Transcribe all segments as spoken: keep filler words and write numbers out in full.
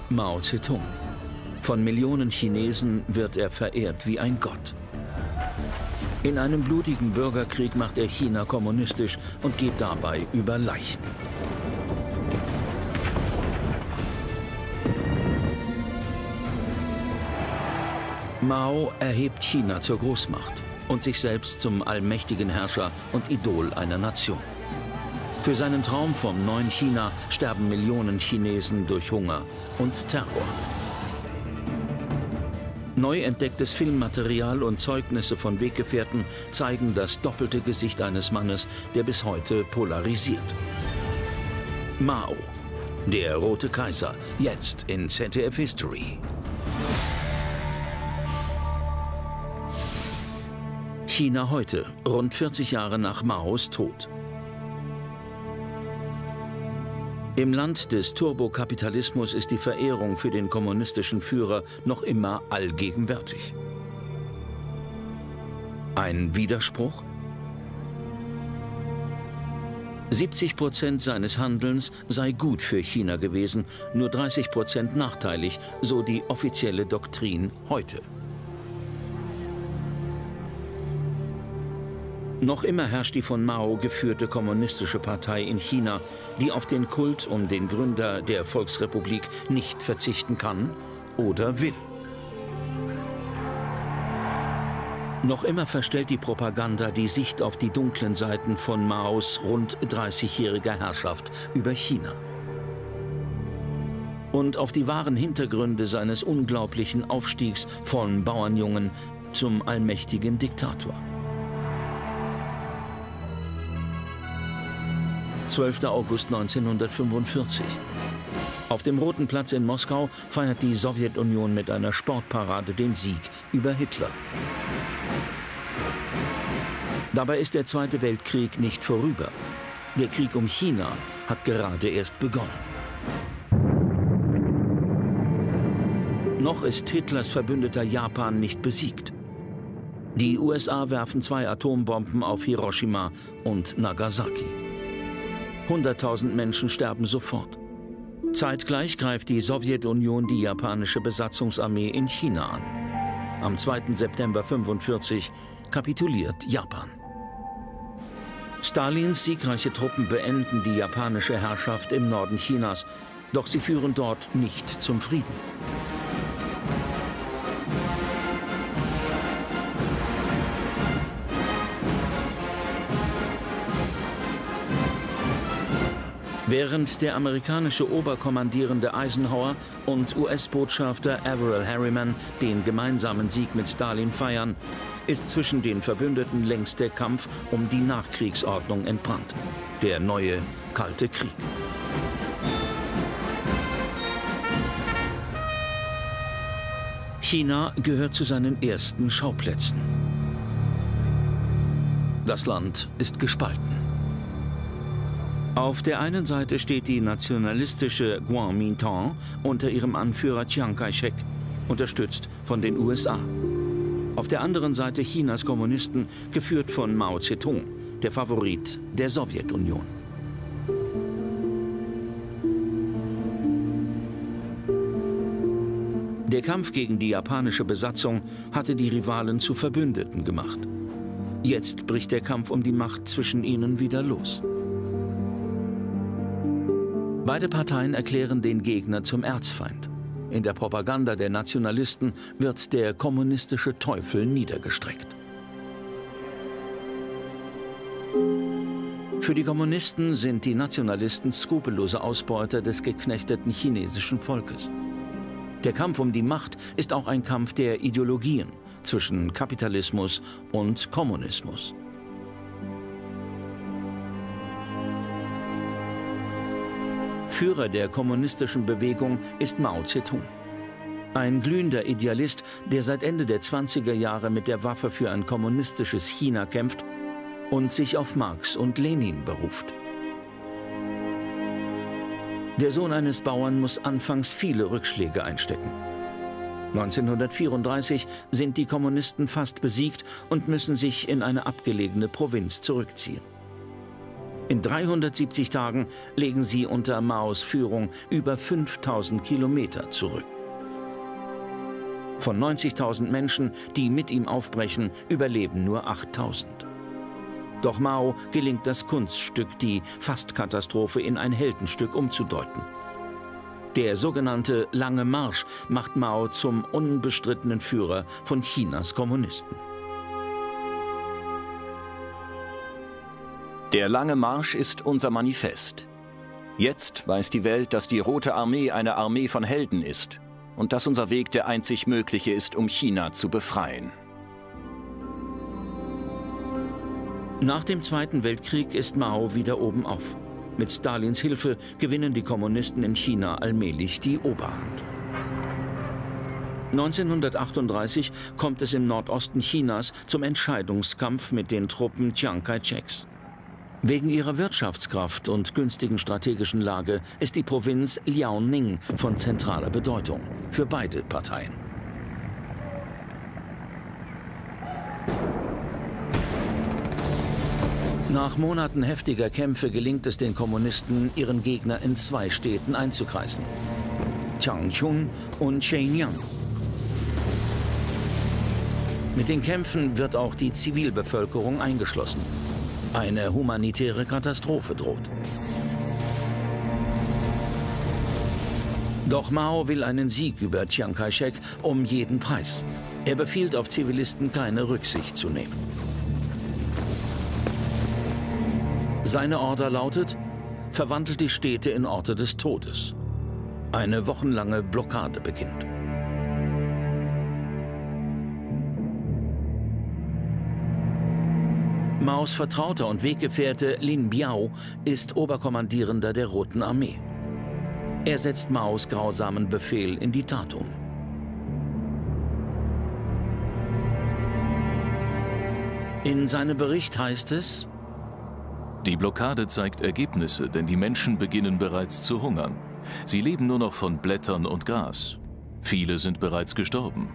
Mao Zedong. Von Millionen Chinesen wird er verehrt wie ein Gott. In einem blutigen Bürgerkrieg macht er China kommunistisch und geht dabei über Leichen. Mao erhebt China zur Großmacht und sich selbst zum allmächtigen Herrscher und Idol einer Nation. Für seinen Traum vom neuen China sterben Millionen Chinesen durch Hunger und Terror. Neu entdecktes Filmmaterial und Zeugnisse von Weggefährten zeigen das doppelte Gesicht eines Mannes, der bis heute polarisiert. Mao, der Rote Kaiser, jetzt in Z D F History. China heute, rund vierzig Jahre nach Maos Tod. Im Land des Turbokapitalismus ist die Verehrung für den kommunistischen Führer noch immer allgegenwärtig. Ein Widerspruch? siebzig Prozent seines Handelns sei gut für China gewesen, nur dreißig Prozent nachteilig, so die offizielle Doktrin heute. Noch immer herrscht die von Mao geführte kommunistische Partei in China, die auf den Kult um den Gründer der Volksrepublik nicht verzichten kann oder will. Noch immer verstellt die Propaganda die Sicht auf die dunklen Seiten von Maos rund dreißigjähriger Herrschaft über China. Und auf die wahren Hintergründe seines unglaublichen Aufstiegs von Bauernjungen zum allmächtigen Diktator. zwölfter August neunzehnhundertfünfundvierzig. Auf dem Roten Platz in Moskau feiert die Sowjetunion mit einer Sportparade den Sieg über Hitler. Dabei ist der Zweite Weltkrieg nicht vorüber. Der Krieg um China hat gerade erst begonnen. Noch ist Hitlers Verbündeter Japan nicht besiegt. Die U S A werfen zwei Atombomben auf Hiroshima und Nagasaki. hunderttausend Menschen sterben sofort. Zeitgleich greift die Sowjetunion die japanische Besatzungsarmee in China an. Am zweiten September neunzehnhundertfünfundvierzig kapituliert Japan. Stalins siegreiche Truppen beenden die japanische Herrschaft im Norden Chinas, doch sie führen dort nicht zum Frieden. Während der amerikanische Oberkommandierende Eisenhower und U S-Botschafter Averell Harriman den gemeinsamen Sieg mit Stalin feiern, ist zwischen den Verbündeten längst der Kampf um die Nachkriegsordnung entbrannt. Der neue Kalte Krieg. China gehört zu seinen ersten Schauplätzen. Das Land ist gespalten. Auf der einen Seite steht die nationalistische Kuomintang unter ihrem Anführer Chiang Kai-shek, unterstützt von den U S A. Auf der anderen Seite Chinas Kommunisten, geführt von Mao Zedong, der Favorit der Sowjetunion. Der Kampf gegen die japanische Besatzung hatte die Rivalen zu Verbündeten gemacht. Jetzt bricht der Kampf um die Macht zwischen ihnen wieder los. Beide Parteien erklären den Gegner zum Erzfeind. In der Propaganda der Nationalisten wird der kommunistische Teufel niedergestreckt. Für die Kommunisten sind die Nationalisten skrupellose Ausbeuter des geknechteten chinesischen Volkes. Der Kampf um die Macht ist auch ein Kampf der Ideologien zwischen Kapitalismus und Kommunismus. Führer der kommunistischen Bewegung ist Mao Zedong. Ein glühender Idealist, der seit Ende der zwanziger Jahre mit der Waffe für ein kommunistisches China kämpft und sich auf Marx und Lenin beruft. Der Sohn eines Bauern muss anfangs viele Rückschläge einstecken. neunzehnhundertvierunddreißig sind die Kommunisten fast besiegt und müssen sich in eine abgelegene Provinz zurückziehen. In dreihundertsiebzig Tagen legen sie unter Maos Führung über fünftausend Kilometer zurück. Von neunzigtausend Menschen, die mit ihm aufbrechen, überleben nur achttausend. Doch Mao gelingt das Kunststück, die Fastkatastrophe in ein Heldenstück umzudeuten. Der sogenannte Lange Marsch macht Mao zum unbestrittenen Führer von Chinas Kommunisten. Der Lange Marsch ist unser Manifest. Jetzt weiß die Welt, dass die Rote Armee eine Armee von Helden ist und dass unser Weg der einzig mögliche ist, um China zu befreien. Nach dem Zweiten Weltkrieg ist Mao wieder oben auf. Mit Stalins Hilfe gewinnen die Kommunisten in China allmählich die Oberhand. neunzehnhundertachtunddreißig kommt es im Nordosten Chinas zum Entscheidungskampf mit den Truppen Chiang Kai-sheks. Wegen ihrer Wirtschaftskraft und günstigen strategischen Lage ist die Provinz Liaoning von zentraler Bedeutung für beide Parteien. Nach Monaten heftiger Kämpfe gelingt es den Kommunisten, ihren Gegner in zwei Städten einzukreisen: Changchun und Shenyang. Mit den Kämpfen wird auch die Zivilbevölkerung eingeschlossen. Eine humanitäre Katastrophe droht. Doch Mao will einen Sieg über Chiang Kai-shek um jeden Preis. Er befiehlt, auf Zivilisten keine Rücksicht zu nehmen. Seine Order lautet: verwandelt die Städte in Orte des Todes. Eine wochenlange Blockade beginnt. Maos Vertrauter und Weggefährte Lin Biao ist Oberkommandierender der Roten Armee. Er setzt Maos grausamen Befehl in die Tat um. In seinem Bericht heißt es: Die Blockade zeigt Ergebnisse, denn die Menschen beginnen bereits zu hungern. Sie leben nur noch von Blättern und Gras. Viele sind bereits gestorben.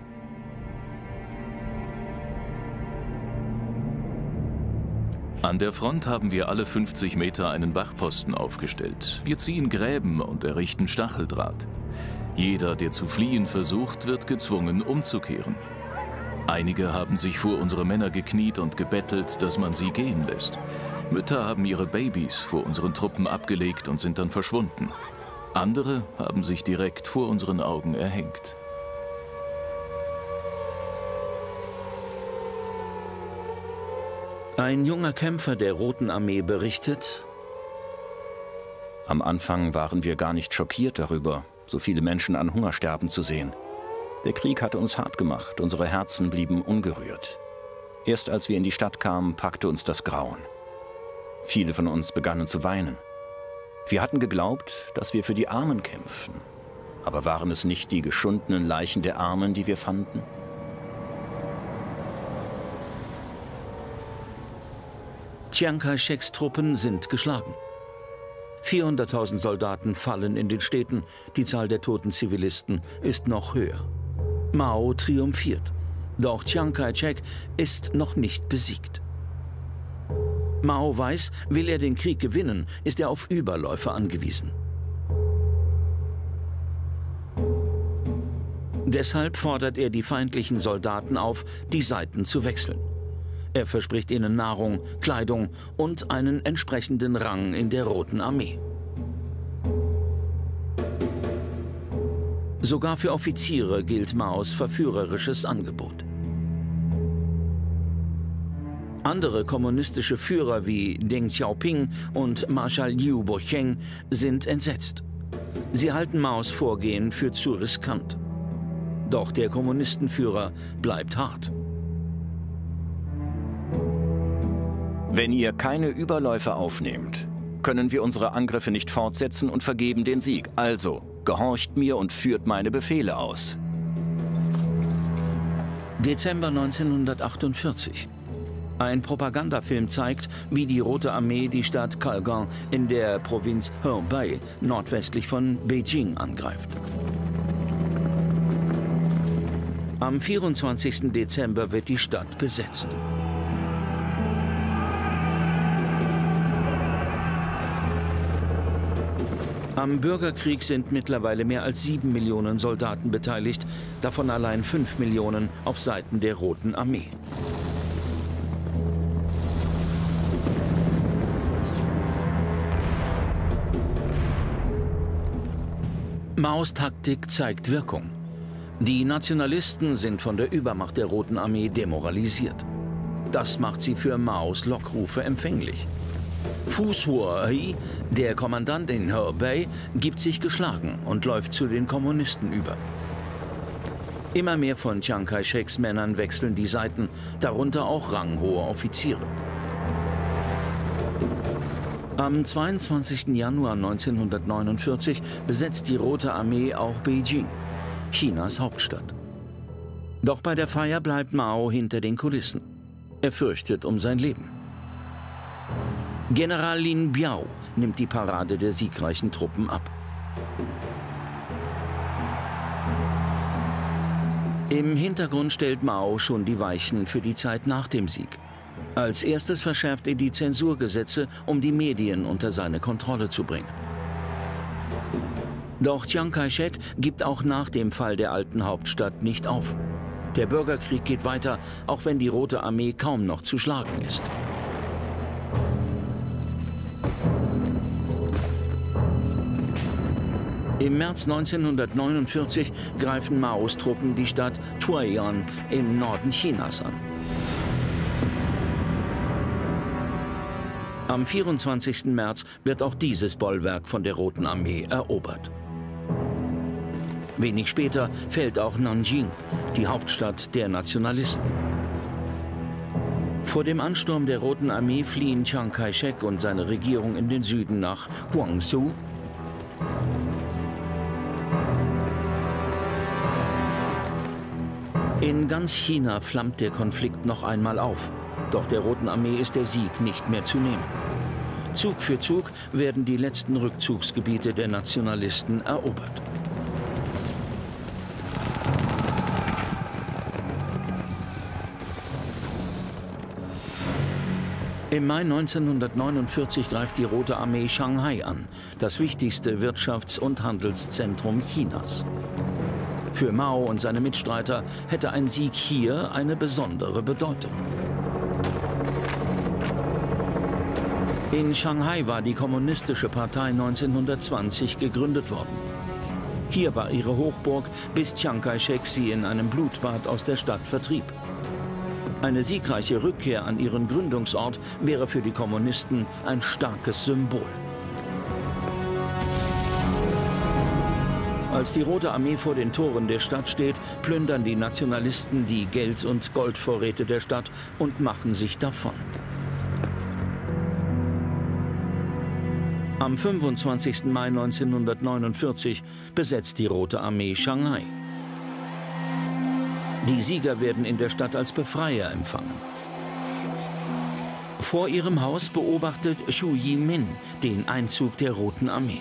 An der Front haben wir alle fünfzig Meter einen Wachposten aufgestellt. Wir ziehen Gräben und errichten Stacheldraht. Jeder, der zu fliehen versucht, wird gezwungen, umzukehren. Einige haben sich vor unsere Männer gekniet und gebettelt, dass man sie gehen lässt. Mütter haben ihre Babys vor unseren Truppen abgelegt und sind dann verschwunden. Andere haben sich direkt vor unseren Augen erhängt. Ein junger Kämpfer der Roten Armee berichtet: Am Anfang waren wir gar nicht schockiert darüber, so viele Menschen an Hunger sterben zu sehen. Der Krieg hatte uns hart gemacht, unsere Herzen blieben ungerührt. Erst als wir in die Stadt kamen, packte uns das Grauen. Viele von uns begannen zu weinen. Wir hatten geglaubt, dass wir für die Armen kämpfen. Aber waren es nicht die geschundenen Leichen der Armen, die wir fanden? Chiang Kai-sheks Truppen sind geschlagen. vierhunderttausend Soldaten fallen in den Städten. Die Zahl der toten Zivilisten ist noch höher. Mao triumphiert. Doch Chiang Kai-shek ist noch nicht besiegt. Mao weiß, will er den Krieg gewinnen, ist er auf Überläufer angewiesen. Deshalb fordert er die feindlichen Soldaten auf, die Seiten zu wechseln. Er verspricht ihnen Nahrung, Kleidung und einen entsprechenden Rang in der Roten Armee. Sogar für Offiziere gilt Maos verführerisches Angebot. Andere kommunistische Führer wie Deng Xiaoping und Marschall Liu Bocheng sind entsetzt. Sie halten Maos Vorgehen für zu riskant. Doch der Kommunistenführer bleibt hart. Wenn ihr keine Überläufer aufnehmt, können wir unsere Angriffe nicht fortsetzen und vergeben den Sieg. Also, gehorcht mir und führt meine Befehle aus. Dezember neunzehnhundertachtundvierzig. Ein Propagandafilm zeigt, wie die Rote Armee die Stadt Kalgan in der Provinz Hebei nordwestlich von Beijing angreift. Am vierundzwanzigsten Dezember wird die Stadt besetzt. Am Bürgerkrieg sind mittlerweile mehr als sieben Millionen Soldaten beteiligt, davon allein fünf Millionen auf Seiten der Roten Armee. Maos Taktik zeigt Wirkung. Die Nationalisten sind von der Übermacht der Roten Armee demoralisiert. Das macht sie für Maos Lockrufe empfänglich. Fu Suoi, der Kommandant in Hebei, gibt sich geschlagen und läuft zu den Kommunisten über. Immer mehr von Chiang Kai-sheks Männern wechseln die Seiten, darunter auch ranghohe Offiziere. Am zweiundzwanzigsten Januar neunzehnhundertneunundvierzig besetzt die Rote Armee auch Beijing, Chinas Hauptstadt. Doch bei der Feier bleibt Mao hinter den Kulissen. Er fürchtet um sein Leben. General Lin Biao nimmt die Parade der siegreichen Truppen ab. Im Hintergrund stellt Mao schon die Weichen für die Zeit nach dem Sieg. Als erstes verschärft er die Zensurgesetze, um die Medien unter seine Kontrolle zu bringen. Doch Chiang Kai-shek gibt auch nach dem Fall der alten Hauptstadt nicht auf. Der Bürgerkrieg geht weiter, auch wenn die Rote Armee kaum noch zu schlagen ist. Im März neunzehnhundertneunundvierzig greifen Maos Truppen die Stadt Tuoyuan im Norden Chinas an. Am vierundzwanzigsten März wird auch dieses Bollwerk von der Roten Armee erobert. Wenig später fällt auch Nanjing, die Hauptstadt der Nationalisten. Vor dem Ansturm der Roten Armee fliehen Chiang Kai-shek und seine Regierung in den Süden nach Guangzhou. In ganz China flammt der Konflikt noch einmal auf. Doch der Roten Armee ist der Sieg nicht mehr zu nehmen. Zug für Zug werden die letzten Rückzugsgebiete der Nationalisten erobert. Im Mai neunzehnhundertneunundvierzig greift die Rote Armee Shanghai an, das wichtigste Wirtschafts- und Handelszentrum Chinas. Für Mao und seine Mitstreiter hätte ein Sieg hier eine besondere Bedeutung. In Shanghai war die Kommunistische Partei neunzehnhundertzwanzig gegründet worden. Hier war ihre Hochburg, bis Chiang Kai-shek sie in einem Blutbad aus der Stadt vertrieb. Eine siegreiche Rückkehr an ihren Gründungsort wäre für die Kommunisten ein starkes Symbol. Als die Rote Armee vor den Toren der Stadt steht, plündern die Nationalisten die Geld- und Goldvorräte der Stadt und machen sich davon. Am fünfundzwanzigsten Mai neunzehnhundertneunundvierzig besetzt die Rote Armee Shanghai. Die Sieger werden in der Stadt als Befreier empfangen. Vor ihrem Haus beobachtet Xu Yimin den Einzug der Roten Armee.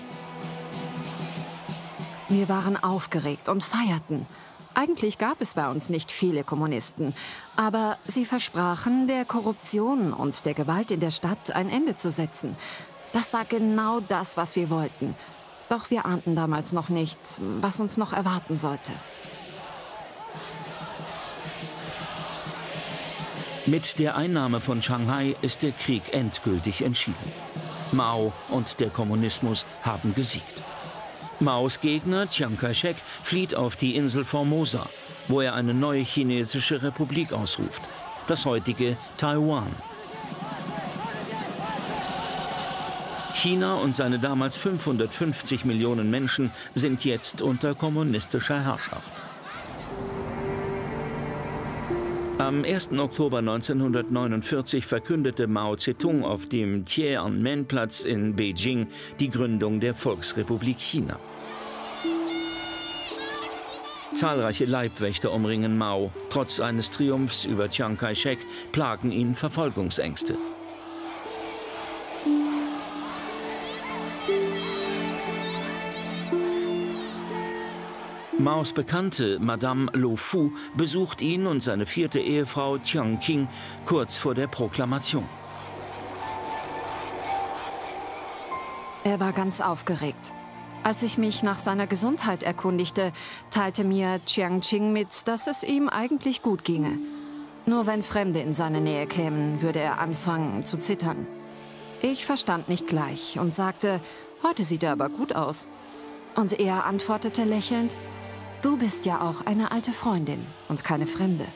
Wir waren aufgeregt und feierten. Eigentlich gab es bei uns nicht viele Kommunisten, aber sie versprachen, der Korruption und der Gewalt in der Stadt ein Ende zu setzen. Das war genau das, was wir wollten. Doch wir ahnten damals noch nicht, was uns noch erwarten sollte. Mit der Einnahme von Shanghai ist der Krieg endgültig entschieden. Mao und der Kommunismus haben gesiegt. Maos Gegner, Chiang Kai-shek, flieht auf die Insel Formosa, wo er eine neue chinesische Republik ausruft, das heutige Taiwan. China und seine damals fünfhundertfünfzig Millionen Menschen sind jetzt unter kommunistischer Herrschaft. Am ersten Oktober neunzehnhundertneunundvierzig verkündete Mao Zedong auf dem Tiananmen-Platz in Beijing die Gründung der Volksrepublik China. Zahlreiche Leibwächter umringen Mao. Trotz eines Triumphs über Chiang Kai-shek plagen ihn Verfolgungsängste. Maos Bekannte, Madame Lo Fu, besucht ihn und seine vierte Ehefrau Chiang Qing kurz vor der Proklamation. Er war ganz aufgeregt. Als ich mich nach seiner Gesundheit erkundigte, teilte mir Jiang Qing mit, dass es ihm eigentlich gut ginge. Nur wenn Fremde in seine Nähe kämen, würde er anfangen zu zittern. Ich verstand nicht gleich und sagte, heute sieht er aber gut aus. Und er antwortete lächelnd, du bist ja auch eine alte Freundin und keine Fremde.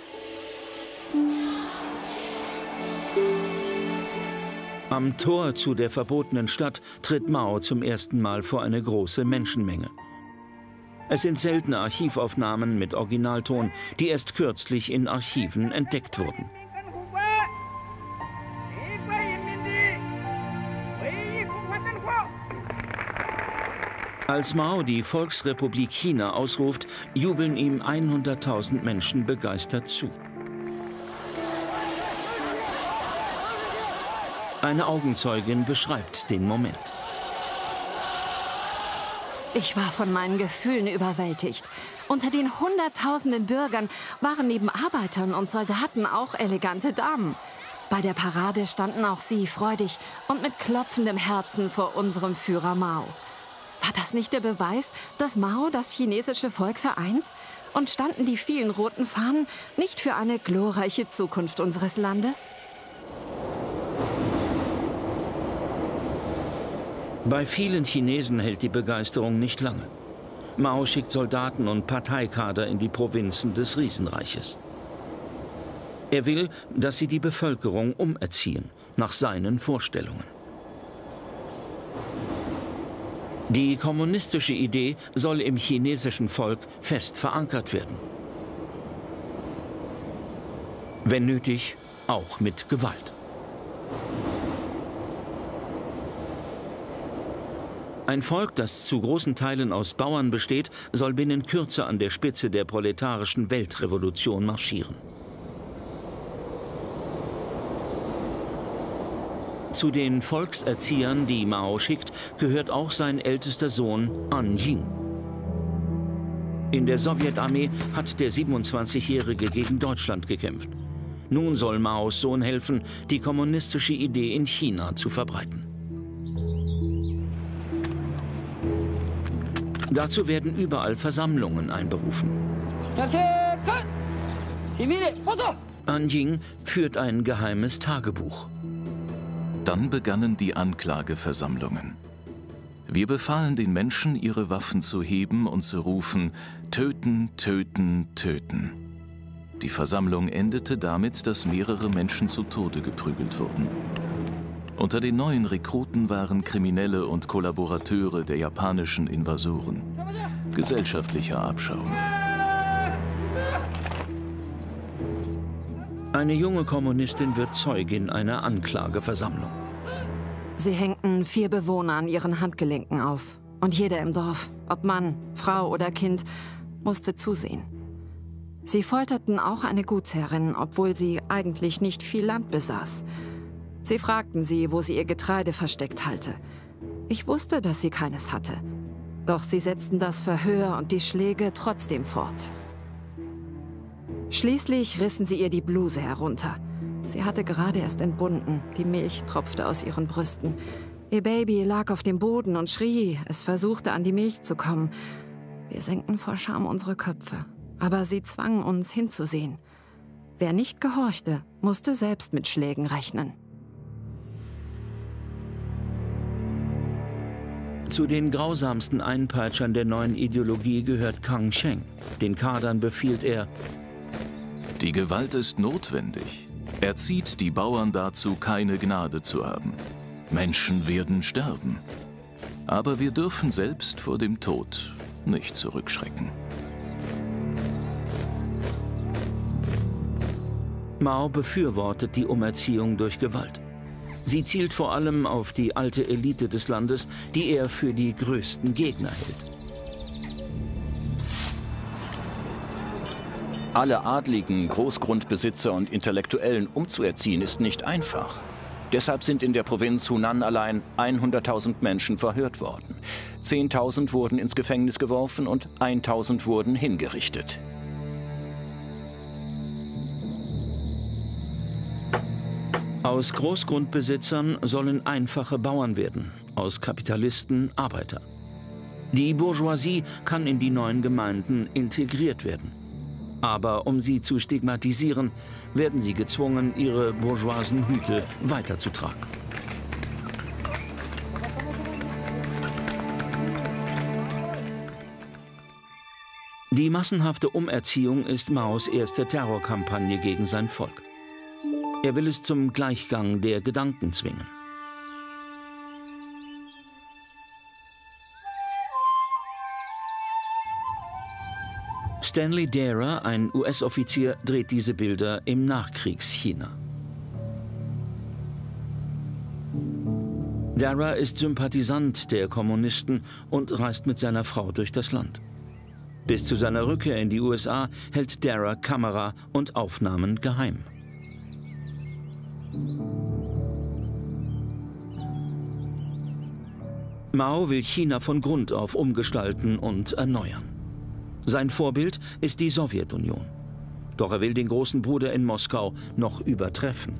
Am Tor zu der verbotenen Stadt tritt Mao zum ersten Mal vor eine große Menschenmenge. Es sind seltene Archivaufnahmen mit Originalton, die erst kürzlich in Archiven entdeckt wurden. Als Mao die Volksrepublik China ausruft, jubeln ihm hunderttausend Menschen begeistert zu. Eine Augenzeugin beschreibt den Moment. Ich war von meinen Gefühlen überwältigt. Unter den Hunderttausenden Bürgern waren neben Arbeitern und Soldaten auch elegante Damen. Bei der Parade standen auch sie freudig und mit klopfendem Herzen vor unserem Führer Mao. War das nicht der Beweis, dass Mao das chinesische Volk vereint? Und standen die vielen roten Fahnen nicht für eine glorreiche Zukunft unseres Landes? Bei vielen Chinesen hält die Begeisterung nicht lange. Mao schickt Soldaten und Parteikader in die Provinzen des Riesenreiches. Er will, dass sie die Bevölkerung umerziehen, nach seinen Vorstellungen. Die kommunistische Idee soll im chinesischen Volk fest verankert werden. Wenn nötig, auch mit Gewalt. Ein Volk, das zu großen Teilen aus Bauern besteht, soll binnen Kürze an der Spitze der proletarischen Weltrevolution marschieren. Zu den Volkserziehern, die Mao schickt, gehört auch sein ältester Sohn An Ying. In der Sowjetarmee hat der siebenundzwanzigjährige gegen Deutschland gekämpft. Nun soll Maos Sohn helfen, die kommunistische Idee in China zu verbreiten. Dazu werden überall Versammlungen einberufen. An Ying führt ein geheimes Tagebuch. Dann begannen die Anklageversammlungen. Wir befahlen den Menschen, ihre Waffen zu heben und zu rufen, töten, töten, töten. Die Versammlung endete damit, dass mehrere Menschen zu Tode geprügelt wurden. Unter den neuen Rekruten waren Kriminelle und Kollaborateure der japanischen Invasoren. Gesellschaftlicher Abschaum. Eine junge Kommunistin wird Zeugin einer Anklageversammlung. Sie hängten vier Bewohner an ihren Handgelenken auf. Und jeder im Dorf, ob Mann, Frau oder Kind, musste zusehen. Sie folterten auch eine Gutsherrin, obwohl sie eigentlich nicht viel Land besaß. Sie fragten sie, wo sie ihr Getreide versteckt halte. Ich wusste, dass sie keines hatte. Doch sie setzten das Verhör und die Schläge trotzdem fort. Schließlich rissen sie ihr die Bluse herunter. Sie hatte gerade erst entbunden, die Milch tropfte aus ihren Brüsten. Ihr Baby lag auf dem Boden und schrie, es versuchte an die Milch zu kommen. Wir senkten vor Scham unsere Köpfe, aber sie zwangen uns hinzusehen. Wer nicht gehorchte, musste selbst mit Schlägen rechnen. Zu den grausamsten Einpeitschern der neuen Ideologie gehört Kang Sheng. Den Kadern befiehlt er: Die Gewalt ist notwendig. Er zieht die Bauern dazu, keine Gnade zu haben. Menschen werden sterben. Aber wir dürfen selbst vor dem Tod nicht zurückschrecken. Mao befürwortet die Umerziehung durch Gewalt. Sie zielt vor allem auf die alte Elite des Landes, die er für die größten Gegner hält. Alle Adligen, Großgrundbesitzer und Intellektuellen umzuerziehen, ist nicht einfach. Deshalb sind in der Provinz Hunan allein hunderttausend Menschen verhört worden. zehntausend wurden ins Gefängnis geworfen und tausend wurden hingerichtet. Aus Großgrundbesitzern sollen einfache Bauern werden, aus Kapitalisten Arbeiter. Die Bourgeoisie kann in die neuen Gemeinden integriert werden. Aber um sie zu stigmatisieren, werden sie gezwungen, ihre bourgeoisen Hüte weiterzutragen. Die massenhafte Umerziehung ist Maos erste Terrorkampagne gegen sein Volk. Er will es zum Gleichgang der Gedanken zwingen. Stanley Darrah, ein U S-Offizier, dreht diese Bilder im Nachkriegschina. Darrah ist Sympathisant der Kommunisten und reist mit seiner Frau durch das Land. Bis zu seiner Rückkehr in die U S A hält Darrah Kamera und Aufnahmen geheim. Mao will China von Grund auf umgestalten und erneuern. Sein Vorbild ist die Sowjetunion. Doch er will den großen Bruder in Moskau noch übertreffen.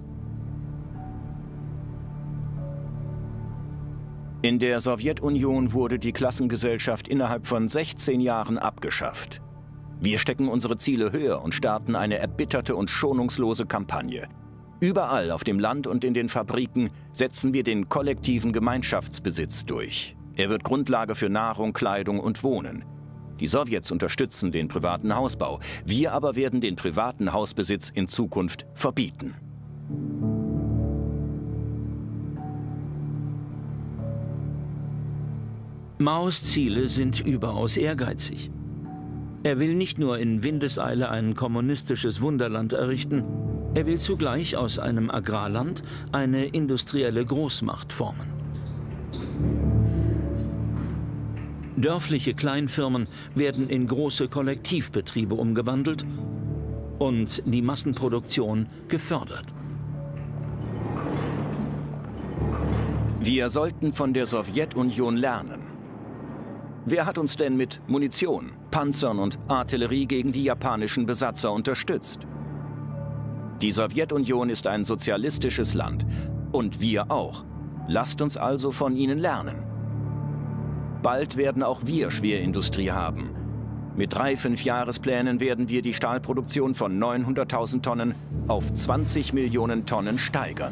In der Sowjetunion wurde die Klassengesellschaft innerhalb von sechzehn Jahren abgeschafft. Wir stecken unsere Ziele höher und starten eine erbitterte und schonungslose Kampagne. Überall auf dem Land und in den Fabriken setzen wir den kollektiven Gemeinschaftsbesitz durch. Er wird Grundlage für Nahrung, Kleidung und Wohnen. Die Sowjets unterstützen den privaten Hausbau. Wir aber werden den privaten Hausbesitz in Zukunft verbieten. Maos Ziele sind überaus ehrgeizig. Er will nicht nur in Windeseile ein kommunistisches Wunderland errichten, er will zugleich aus einem Agrarland eine industrielle Großmacht formen. Dörfliche Kleinfirmen werden in große Kollektivbetriebe umgewandelt und die Massenproduktion gefördert. Wir sollten von der Sowjetunion lernen. Wer hat uns denn mit Munition, Panzern und Artillerie gegen die japanischen Besatzer unterstützt? Die Sowjetunion ist ein sozialistisches Land und wir auch. Lasst uns also von ihnen lernen. Bald werden auch wir Schwerindustrie haben. Mit drei Fünfjahresplänen werden wir die Stahlproduktion von neunhunderttausend Tonnen auf zwanzig Millionen Tonnen steigern.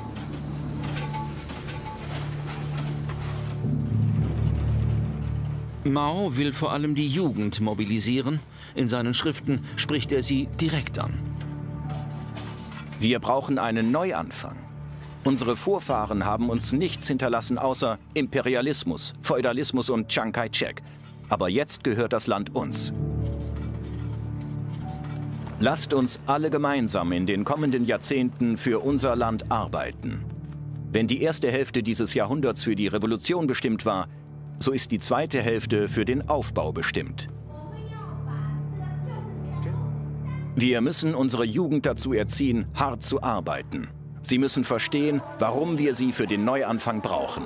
Mao will vor allem die Jugend mobilisieren. In seinen Schriften spricht er sie direkt an. Wir brauchen einen Neuanfang. Unsere Vorfahren haben uns nichts hinterlassen außer Imperialismus, Feudalismus und Chiang Kai-shek. Aber jetzt gehört das Land uns. Lasst uns alle gemeinsam in den kommenden Jahrzehnten für unser Land arbeiten. Wenn die erste Hälfte dieses Jahrhunderts für die Revolution bestimmt war, so ist die zweite Hälfte für den Aufbau bestimmt. Wir müssen unsere Jugend dazu erziehen, hart zu arbeiten. Sie müssen verstehen, warum wir sie für den Neuanfang brauchen.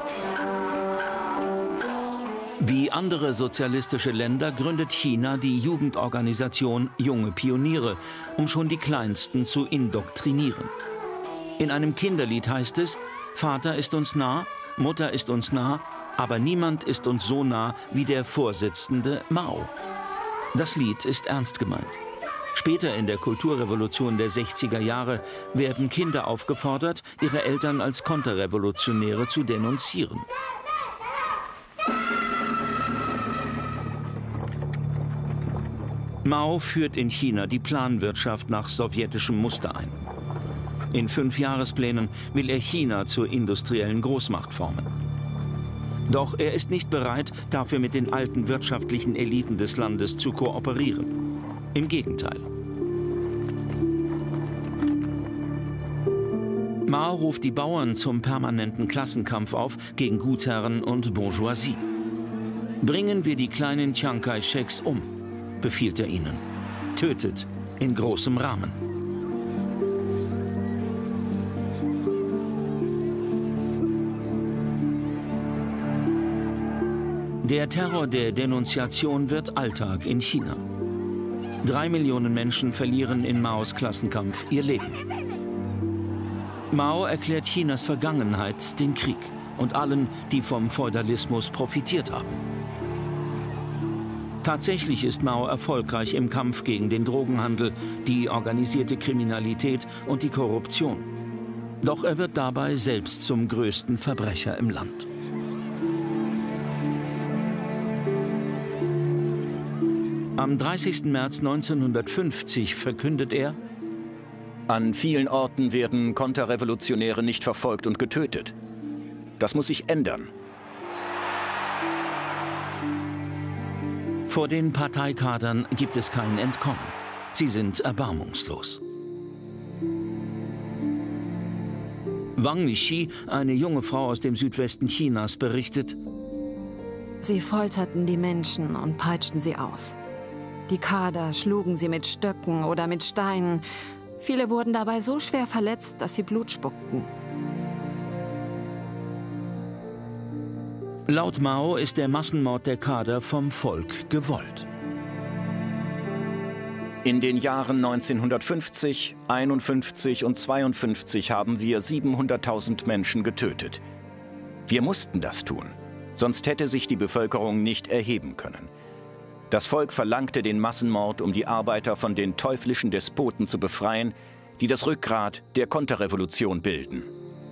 Wie andere sozialistische Länder gründet China die Jugendorganisation Junge Pioniere, um schon die Kleinsten zu indoktrinieren. In einem Kinderlied heißt es: Vater ist uns nah, Mutter ist uns nah, aber niemand ist uns so nah wie der Vorsitzende Mao. Das Lied ist ernst gemeint. Später in der Kulturrevolution der sechziger Jahre werden Kinder aufgefordert, ihre Eltern als Konterrevolutionäre zu denunzieren. Mao führt in China die Planwirtschaft nach sowjetischem Muster ein. In Fünfjahresplänen will er China zur industriellen Großmacht formen. Doch er ist nicht bereit, dafür mit den alten wirtschaftlichen Eliten des Landes zu kooperieren. Im Gegenteil. Mao ruft die Bauern zum permanenten Klassenkampf auf gegen Gutsherren und Bourgeoisie. Bringen wir die kleinen Chiang Kai-sheks um, befiehlt er ihnen. Tötet in großem Rahmen. Der Terror der Denunziation wird Alltag in China. Drei Millionen Menschen verlieren in Maos Klassenkampf ihr Leben. Mao erklärt Chinas Vergangenheit den Krieg. und allen, die vom Feudalismus profitiert haben. Tatsächlich ist Mao erfolgreich im Kampf gegen den Drogenhandel, die organisierte Kriminalität und die Korruption. Doch er wird dabei selbst zum größten Verbrecher im Land. Am dreißigsten März neunzehnhundertfünfzig verkündet er: An vielen Orten werden Konterrevolutionäre nicht verfolgt und getötet. Das muss sich ändern. Vor den Parteikadern gibt es kein Entkommen. Sie sind erbarmungslos. Wang Lixi, eine junge Frau aus dem Südwesten Chinas, berichtet: Sie folterten die Menschen und peitschten sie aus. Die Kader schlugen sie mit Stöcken oder mit Steinen. Viele wurden dabei so schwer verletzt, dass sie Blut spuckten. Laut Mao ist der Massenmord der Kader vom Volk gewollt. In den Jahren neunzehnhundertfünfzig, einundfünfzig und zweiundfünfzig haben wir siebenhunderttausend Menschen getötet. Wir mussten das tun, sonst hätte sich die Bevölkerung nicht erheben können. Das Volk verlangte den Massenmord, um die Arbeiter von den teuflischen Despoten zu befreien, die das Rückgrat der Konterrevolution bilden.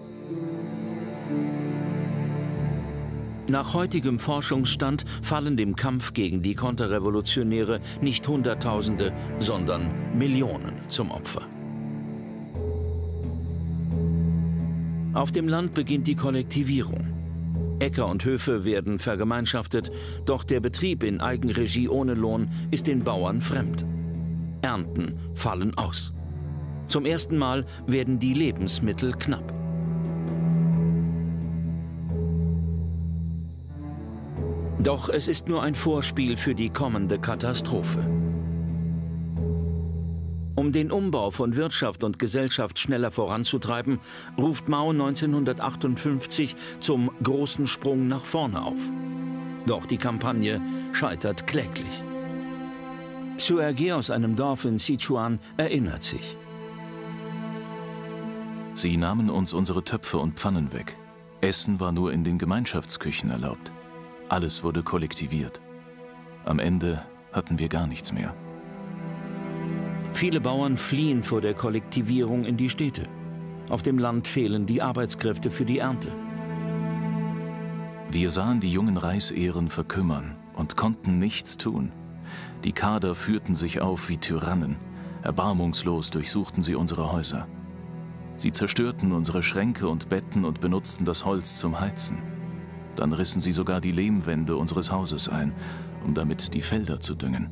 Nach heutigem Forschungsstand fallen dem Kampf gegen die Konterrevolutionäre nicht Hunderttausende, sondern Millionen zum Opfer. Auf dem Land beginnt die Kollektivierung. Äcker und Höfe werden vergemeinschaftet, doch der Betrieb in Eigenregie ohne Lohn ist den Bauern fremd. Ernten fallen aus. Zum ersten Mal werden die Lebensmittel knapp. Doch es ist nur ein Vorspiel für die kommende Katastrophe. Um den Umbau von Wirtschaft und Gesellschaft schneller voranzutreiben, ruft Mao neunzehnhundertachtundfünfzig zum großen Sprung nach vorne auf. Doch die Kampagne scheitert kläglich. Xu Erge aus einem Dorf in Sichuan erinnert sich: Sie nahmen uns unsere Töpfe und Pfannen weg. Essen war nur in den Gemeinschaftsküchen erlaubt. Alles wurde kollektiviert. Am Ende hatten wir gar nichts mehr. Viele Bauern fliehen vor der Kollektivierung in die Städte. Auf dem Land fehlen die Arbeitskräfte für die Ernte. Wir sahen die jungen Reisähren verkümmern und konnten nichts tun. Die Kader führten sich auf wie Tyrannen. Erbarmungslos durchsuchten sie unsere Häuser. Sie zerstörten unsere Schränke und Betten und benutzten das Holz zum Heizen. Dann rissen sie sogar die Lehmwände unseres Hauses ein, um damit die Felder zu düngen.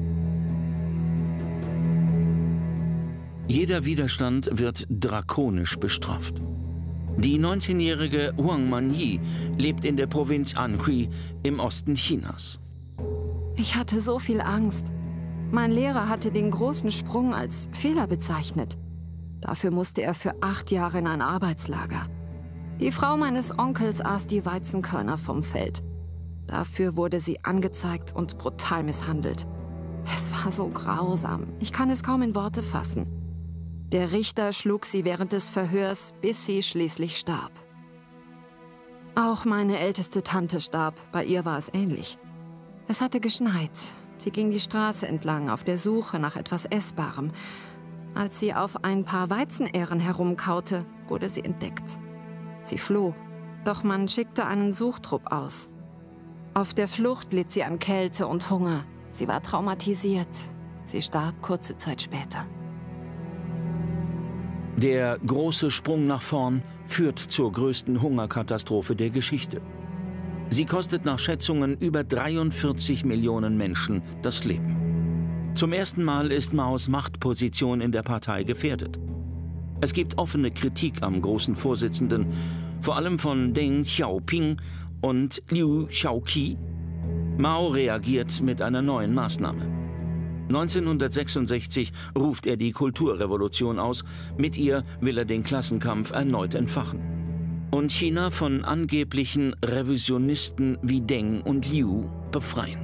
Jeder Widerstand wird drakonisch bestraft. Die neunzehnjährige Wang Manyi lebt in der Provinz Anhui im Osten Chinas. Ich hatte so viel Angst. Mein Lehrer hatte den großen Sprung als Fehler bezeichnet. Dafür musste er für acht Jahre in ein Arbeitslager. Die Frau meines Onkels aß die Weizenkörner vom Feld. Dafür wurde sie angezeigt und brutal misshandelt. Es war so grausam. Ich kann es kaum in Worte fassen. Der Richter schlug sie während des Verhörs, bis sie schließlich starb. Auch meine älteste Tante starb. Bei ihr war es ähnlich. Es hatte geschneit. Sie ging die Straße entlang auf der Suche nach etwas Essbarem. Als sie auf ein paar Weizenähren herumkaute, wurde sie entdeckt. Sie floh, doch man schickte einen Suchtrupp aus. Auf der Flucht litt sie an Kälte und Hunger. Sie war traumatisiert. Sie starb kurze Zeit später. Der große Sprung nach vorn führt zur größten Hungerkatastrophe der Geschichte. Sie kostet nach Schätzungen über dreiundvierzig Millionen Menschen das Leben. Zum ersten Mal ist Maos Machtposition in der Partei gefährdet. Es gibt offene Kritik am großen Vorsitzenden, vor allem von Deng Xiaoping und Liu Shaoqi. Mao reagiert mit einer neuen Maßnahme. neunzehnhundertsechsundsechzig ruft er die Kulturrevolution aus. Mit ihr will er den Klassenkampf erneut entfachen und China von angeblichen Revisionisten wie Deng und Liu befreien.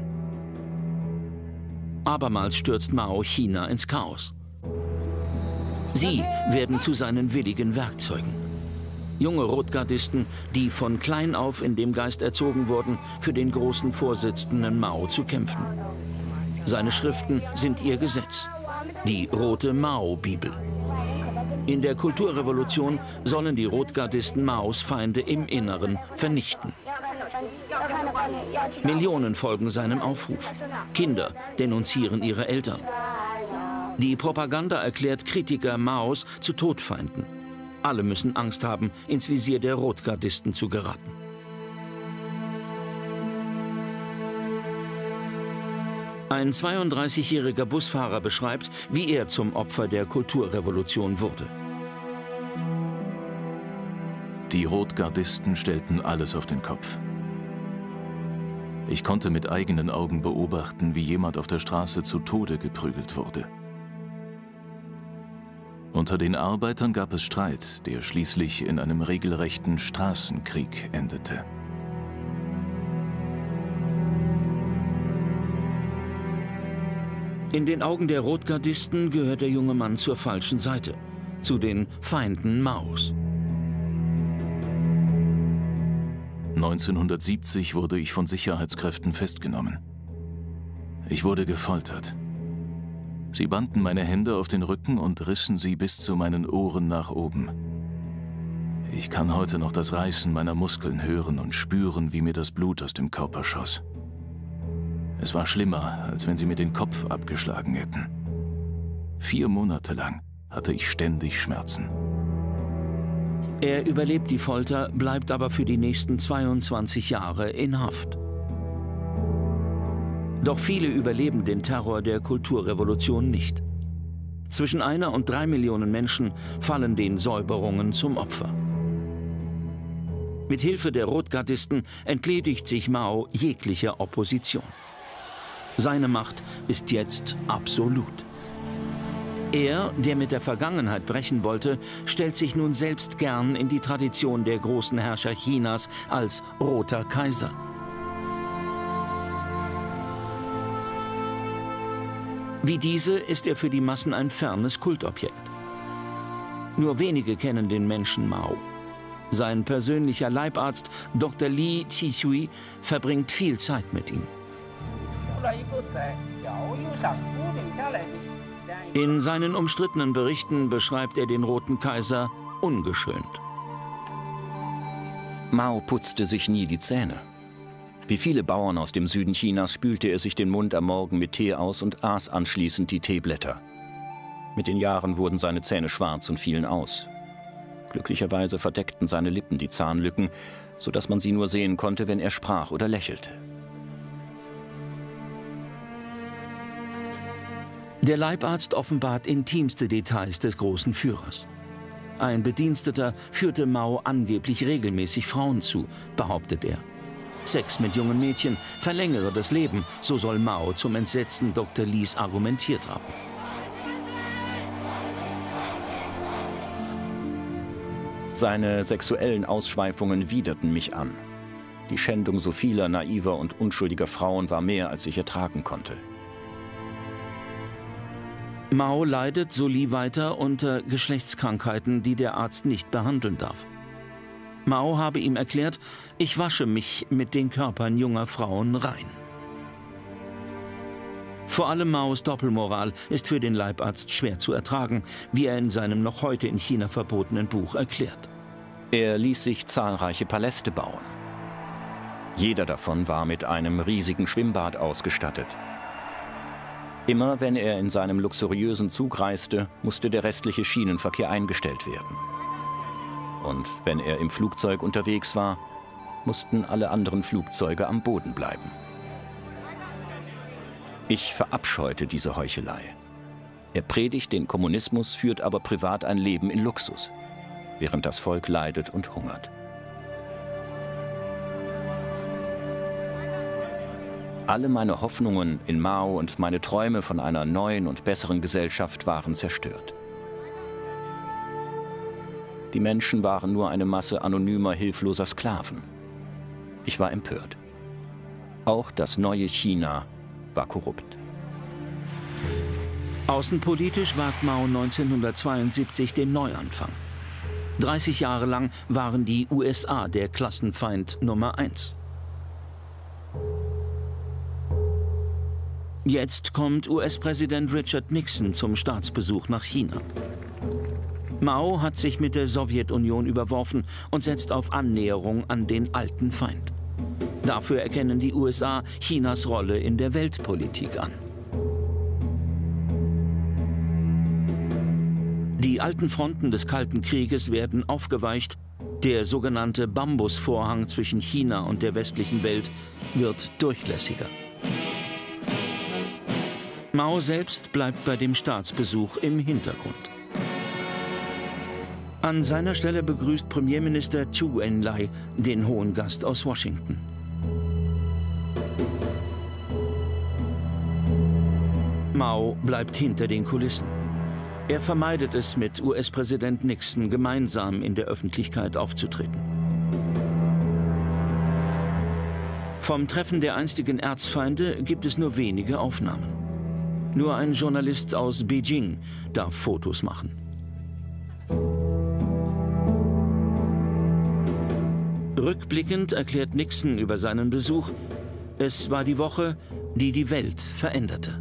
Abermals stürzt Mao China ins Chaos. Sie werden zu seinen willigen Werkzeugen. Junge Rotgardisten, die von klein auf in dem Geist erzogen wurden, für den großen Vorsitzenden Mao zu kämpfen. Seine Schriften sind ihr Gesetz, die Rote Mao-Bibel. In der Kulturrevolution sollen die Rotgardisten Maos Feinde im Inneren vernichten. Millionen folgen seinem Aufruf. Kinder denunzieren ihre Eltern. Die Propaganda erklärt Kritiker Maos zu Todfeinden. Alle müssen Angst haben, ins Visier der Rotgardisten zu geraten. Ein zweiunddreißigjähriger Busfahrer beschreibt, wie er zum Opfer der Kulturrevolution wurde. Die Rotgardisten stellten alles auf den Kopf. Ich konnte mit eigenen Augen beobachten, wie jemand auf der Straße zu Tode geprügelt wurde. Unter den Arbeitern gab es Streit, der schließlich in einem regelrechten Straßenkrieg endete. In den Augen der Rotgardisten gehört der junge Mann zur falschen Seite, zu den Feinden Maos. neunzehnhundertsiebzig wurde ich von Sicherheitskräften festgenommen. Ich wurde gefoltert. Sie banden meine Hände auf den Rücken und rissen sie bis zu meinen Ohren nach oben. Ich kann heute noch das Reißen meiner Muskeln hören und spüren, wie mir das Blut aus dem Körper schoss. Es war schlimmer, als wenn sie mir den Kopf abgeschlagen hätten. Vier Monate lang hatte ich ständig Schmerzen. Er überlebt die Folter, bleibt aber für die nächsten zweiundzwanzig Jahre in Haft. Doch viele überleben den Terror der Kulturrevolution nicht. Zwischen einer und drei Millionen Menschen fallen den Säuberungen zum Opfer. Mit Hilfe der Rotgardisten entledigt sich Mao jeglicher Opposition. Seine Macht ist jetzt absolut. Er, der mit der Vergangenheit brechen wollte, stellt sich nun selbst gern in die Tradition der großen Herrscher Chinas als Roter Kaiser. Wie diese ist er für die Massen ein fernes Kultobjekt. Nur wenige kennen den Menschen Mao. Sein persönlicher Leibarzt Doktor Li Zhishui verbringt viel Zeit mit ihm. In seinen umstrittenen Berichten beschreibt er den Roten Kaiser ungeschönt. Mao putzte sich nie die Zähne. Wie viele Bauern aus dem Süden Chinas spülte er sich den Mund am Morgen mit Tee aus und aß anschließend die Teeblätter. Mit den Jahren wurden seine Zähne schwarz und fielen aus. Glücklicherweise verdeckten seine Lippen die Zahnlücken, sodass man sie nur sehen konnte, wenn er sprach oder lächelte. Der Leibarzt offenbart intimste Details des großen Führers. Ein Bediensteter führte Mao angeblich regelmäßig Frauen zu, behauptet er. Sex mit jungen Mädchen verlängere das Leben, so soll Mao zum Entsetzen Doktor Lis argumentiert haben. Seine sexuellen Ausschweifungen widerten mich an. Die Schändung so vieler naiver und unschuldiger Frauen war mehr, als ich ertragen konnte. Mao leidet, so Li weiter, unter Geschlechtskrankheiten, die der Arzt nicht behandeln darf. Mao habe ihm erklärt, ich wasche mich mit den Körpern junger Frauen rein. Vor allem Maos Doppelmoral ist für den Leibarzt schwer zu ertragen, wie er in seinem noch heute in China verbotenen Buch erklärt. Er ließ sich zahlreiche Paläste bauen. Jeder davon war mit einem riesigen Schwimmbad ausgestattet. Immer wenn er in seinem luxuriösen Zug reiste, musste der restliche Schienenverkehr eingestellt werden. Und wenn er im Flugzeug unterwegs war, mussten alle anderen Flugzeuge am Boden bleiben. Ich verabscheute diese Heuchelei. Er predigt den Kommunismus, führt aber privat ein Leben in Luxus, während das Volk leidet und hungert. Alle meine Hoffnungen in Mao und meine Träume von einer neuen und besseren Gesellschaft waren zerstört. Die Menschen waren nur eine Masse anonymer, hilfloser Sklaven. Ich war empört. Auch das neue China war korrupt. Außenpolitisch wagt Mao neunzehnhundertzweiundsiebzig den Neuanfang. dreißig Jahre lang waren die U S A der Klassenfeind Nummer eins. Jetzt kommt U S-Präsident Richard Nixon zum Staatsbesuch nach China. Mao hat sich mit der Sowjetunion überworfen und setzt auf Annäherung an den alten Feind. Dafür erkennen die U S A Chinas Rolle in der Weltpolitik an. Die alten Fronten des Kalten Krieges werden aufgeweicht. Der sogenannte Bambusvorhang zwischen China und der westlichen Welt wird durchlässiger. Mao selbst bleibt bei dem Staatsbesuch im Hintergrund. An seiner Stelle begrüßt Premierminister Zhou Enlai den hohen Gast aus Washington. Mao bleibt hinter den Kulissen. Er vermeidet es, mit U S-Präsident Nixon gemeinsam in der Öffentlichkeit aufzutreten. Vom Treffen der einstigen Erzfeinde gibt es nur wenige Aufnahmen. Nur ein Journalist aus Beijing darf Fotos machen. Rückblickend erklärt Nixon über seinen Besuch, es war die Woche, die die Welt veränderte.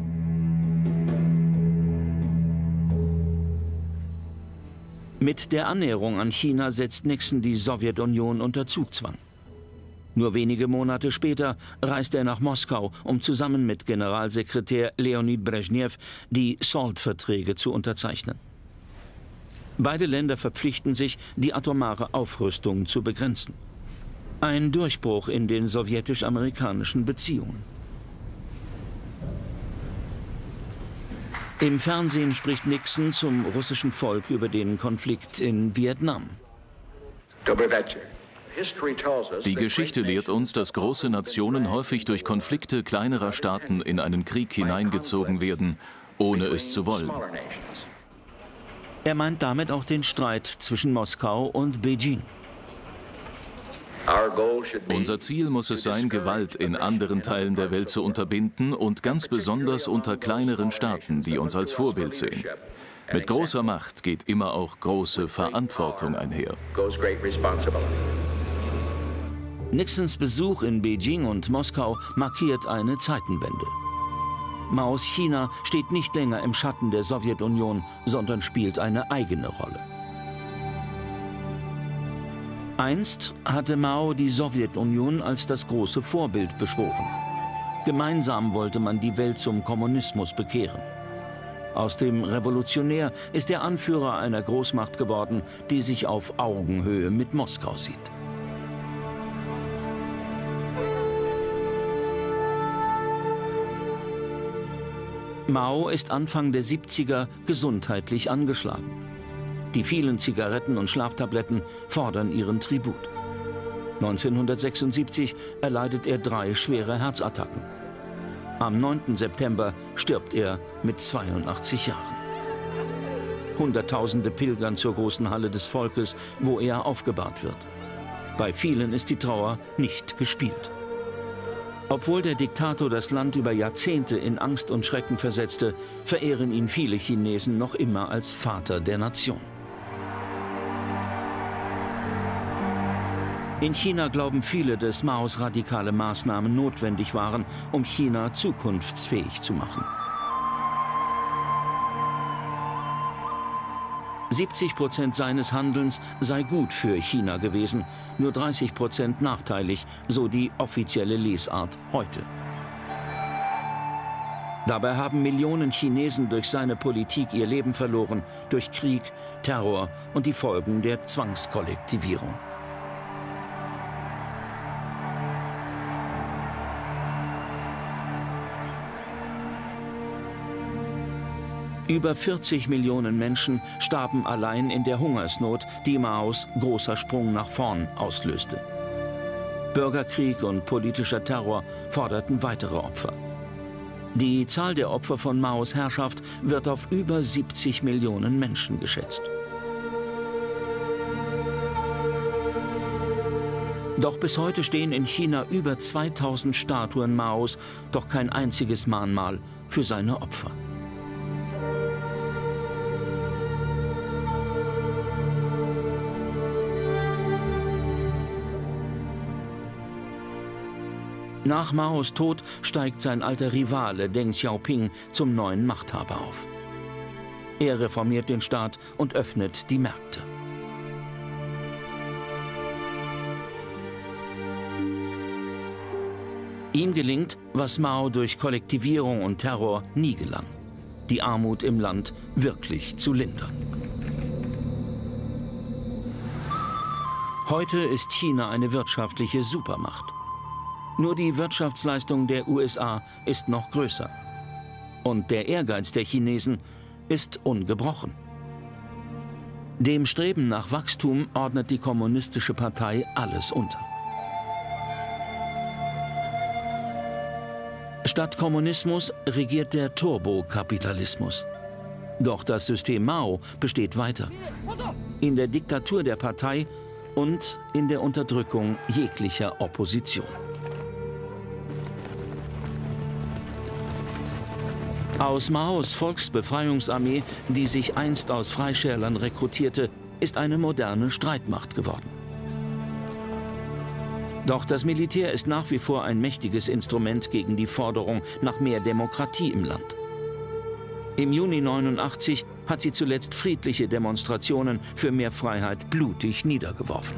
Mit der Annäherung an China setzt Nixon die Sowjetunion unter Zugzwang. Nur wenige Monate später reist er nach Moskau, um zusammen mit Generalsekretär Leonid Brezhnev die SALT-Verträge zu unterzeichnen. Beide Länder verpflichten sich, die atomare Aufrüstung zu begrenzen. Ein Durchbruch in den sowjetisch-amerikanischen Beziehungen. Im Fernsehen spricht Nixon zum russischen Volk über den Konflikt in Vietnam. Die Geschichte lehrt uns, dass große Nationen häufig durch Konflikte kleinerer Staaten in einen Krieg hineingezogen werden, ohne es zu wollen. Er meint damit auch den Streit zwischen Moskau und Beijing. Unser Ziel muss es sein, Gewalt in anderen Teilen der Welt zu unterbinden und ganz besonders unter kleineren Staaten, die uns als Vorbild sehen. Mit großer Macht geht immer auch große Verantwortung einher. Nixons Besuch in Beijing und Moskau markiert eine Zeitenwende. Maos China steht nicht länger im Schatten der Sowjetunion, sondern spielt eine eigene Rolle. Einst hatte Mao die Sowjetunion als das große Vorbild beschworen. Gemeinsam wollte man die Welt zum Kommunismus bekehren. Aus dem Revolutionär ist der Anführer einer Großmacht geworden, die sich auf Augenhöhe mit Moskau sieht. Mao ist Anfang der siebziger gesundheitlich angeschlagen. Die vielen Zigaretten und Schlaftabletten fordern ihren Tribut. neunzehnhundertsechsundsiebzig erleidet er drei schwere Herzattacken. Am neunten September stirbt er mit zweiundachtzig Jahren. Hunderttausende pilgern zur großen Halle des Volkes, wo er aufgebahrt wird. Bei vielen ist die Trauer nicht gespielt. Obwohl der Diktator das Land über Jahrzehnte in Angst und Schrecken versetzte, verehren ihn viele Chinesen noch immer als Vater der Nation. In China glauben viele, dass Maos radikale Maßnahmen notwendig waren, um China zukunftsfähig zu machen. siebzig Prozent seines Handelns sei gut für China gewesen, nur dreißig Prozent nachteilig, so die offizielle Lesart heute. Dabei haben Millionen Chinesen durch seine Politik ihr Leben verloren, durch Krieg, Terror und die Folgen der Zwangskollektivierung. Über vierzig Millionen Menschen starben allein in der Hungersnot, die Maos großer Sprung nach vorn auslöste. Bürgerkrieg und politischer Terror forderten weitere Opfer. Die Zahl der Opfer von Maos Herrschaft wird auf über siebzig Millionen Menschen geschätzt. Doch bis heute stehen in China über zweitausend Statuen Maos, doch kein einziges Mahnmal für seine Opfer. Nach Maos Tod steigt sein alter Rivale Deng Xiaoping zum neuen Machthaber auf. Er reformiert den Staat und öffnet die Märkte. Ihm gelingt, was Mao durch Kollektivierung und Terror nie gelang: die Armut im Land wirklich zu lindern. Heute ist China eine wirtschaftliche Supermacht. Nur die Wirtschaftsleistung der U S A ist noch größer. Und der Ehrgeiz der Chinesen ist ungebrochen. Dem Streben nach Wachstum ordnet die Kommunistische Partei alles unter. Statt Kommunismus regiert der Turbokapitalismus. Doch das System Mao besteht weiter. In der Diktatur der Partei und in der Unterdrückung jeglicher Opposition. Aus Maos Volksbefreiungsarmee, die sich einst aus Freischärlern rekrutierte, ist eine moderne Streitmacht geworden. Doch das Militär ist nach wie vor ein mächtiges Instrument gegen die Forderung nach mehr Demokratie im Land. Im Juni neunundachtzig hat sie zuletzt friedliche Demonstrationen für mehr Freiheit blutig niedergeworfen.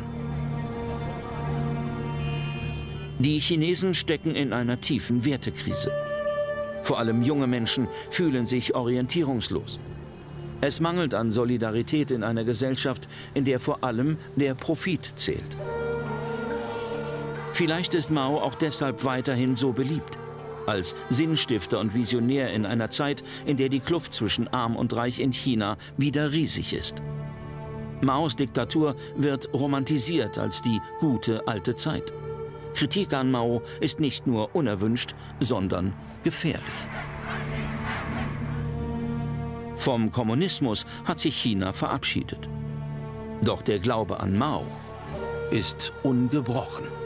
Die Chinesen stecken in einer tiefen Wertekrise. Vor allem junge Menschen fühlen sich orientierungslos. Es mangelt an Solidarität in einer Gesellschaft, in der vor allem der Profit zählt. Vielleicht ist Mao auch deshalb weiterhin so beliebt. Als Sinnstifter und Visionär in einer Zeit, in der die Kluft zwischen Arm und Reich in China wieder riesig ist. Maos Diktatur wird romantisiert als die gute alte Zeit. Kritik an Mao ist nicht nur unerwünscht, sondern gefährlich. Vom Kommunismus hat sich China verabschiedet. Doch der Glaube an Mao ist ungebrochen.